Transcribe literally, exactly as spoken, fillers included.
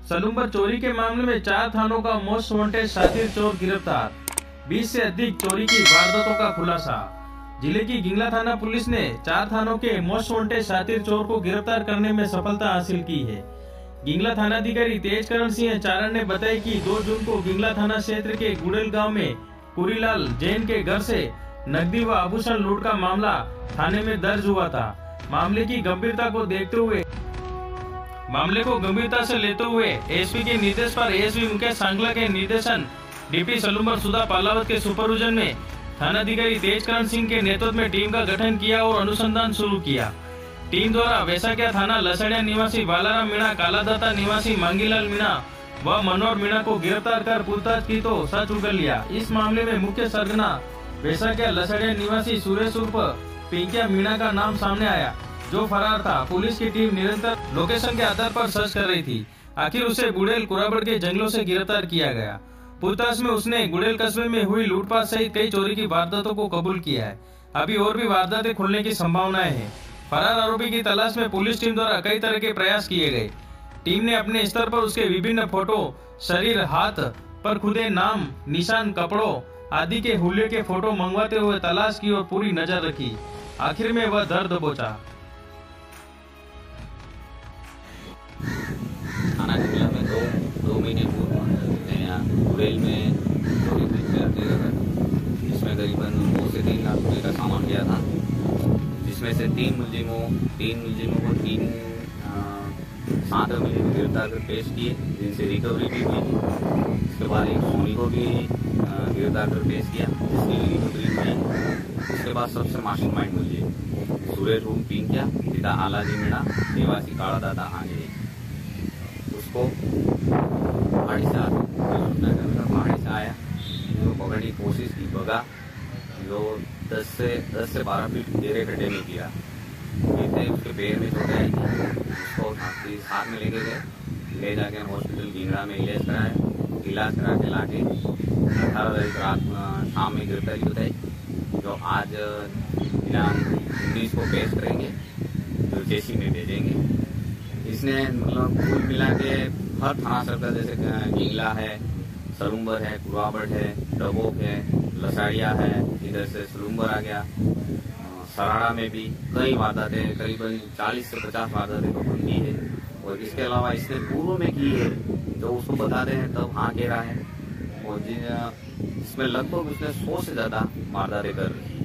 सलूम्बर चोरी के मामले में चार थानों का मोस्ट वांटेड शातिर चोर गिरफ्तार। बीस से अधिक चोरी की वारदातों का खुलासा। जिले की गिंगला थाना पुलिस ने चार थानों के मोस्ट वांटेड शातिर चोर को गिरफ्तार करने में सफलता हासिल की है। गिंगला थानाधिकारी तेजकरण सिंह चारण ने बताया कि दो जून को गिंगला थाना क्षेत्र के गुड़ेल गांव में पुरीलाल जैन के घर से नकदी व आभूषण लूट का मामला थाने में दर्ज हुआ था। मामले की गंभीरता को देखते हुए मामले को गंभीरता से लेते हुए एसपी के निर्देश पर एएसपी मुकेश सांगला के निर्देशन डीपी सलूम्बर सुधा पालावत के सुपरविजन में थानाधिकारी तेजकरण सिंह के नेतृत्व में टीम का गठन किया और अनुसंधान शुरू किया। टीम द्वारा वैसाखिया थाना लसड़िया निवासी बालाराम मीणा, कालादाता निवासी मांगीलाल मीणा व मनोहर मीणा को गिरफ्तार कर पूछताछ की तो सच उगल लिया। इस मामले में मुख्य सरगना वैसाखिया लसड़िया निवासी सुरेश उर्फ पिंकिया मीणा का नाम सामने आया, जो फरार था। पुलिस की टीम निरंतर लोकेशन के आधार पर सर्च कर रही थी। आखिर उसे गुड़ेल कुराबड़ के जंगलों से गिरफ्तार किया गया। पूछताछ में उसने गुड़ेल कस्बे में हुई लूटपाट सहित कई चोरी की वारदातों को कबूल किया है। अभी और भी वारदातें खुलने की संभावनाएं हैं। फरार आरोपी की तलाश में पुलिस टीम द्वारा कई तरह के प्रयास किए गए। टीम ने अपने स्तर पर उसके विभिन्न फोटो, शरीर, हाथ पर खुदे नाम, निशान, कपड़ों आदि के हुलिये के फोटो मंगवाते हुए तलाश की और पूरी नजर रखी। आखिर में वह दर्द दबोचा। थाना गिंगला में दो दो महीने पूर्व यहाँ गुड़ेल में चोरी जाती है, जिसमें करीबन दो से तीन लाख रुपये का सामान गया था, जिसमें से तीन मुलजिमों तीन मुलजिमों को तीन सात मुलजिम गिरफ्तार कर पेश किए, जिनसे रिकवरी भी हुई थी। इसके बाद एक सोनी को भी गिरफ्तार कर पेश किया, जिसकी रिकवरी हुई। इसके बाद सबसे मास्टरमाइंड मुलजिम सुरेश रूम पिंकिया, पिता आलाजी मीणा, निवासी कालादाता आंगे, उसको पहाड़ी से पहाड़ी से आया, जो पकड़ने की कोशिश की, भगा, जो दस से दस से बारह फीट गहरे गड्ढे में गिरा। गिरते उसके पैर में चोट आई थी। उसको साथ में लेके गए, ले जाके हॉस्पिटल गिंगड़ा में इलाज कराया। इलाज करा के लाके अठारह तारीख रात शाम में गिरफ्तारी बताई, जो आज उन्नीस को पेश करेंगे, जो जेसी में भेजेंगे। इसने मतलब कुल मिला के हर थाना सर्कल, जैसे गिंगला है, सलूम्बर है, कुराबड़ है, डबोक है, लसाड़िया है, इधर से सलूम्बर आ गया, सराड़ा में भी कई वारदातें, करीबन चालीस से पचास वारदातें तो की है। और इसके अलावा इसने पूर्व में की है, जो उसको बताते हैं तब हाँ कह रहा है। और इसमें लगभग उसने सौ से ज्यादा वारदातें कर रही है।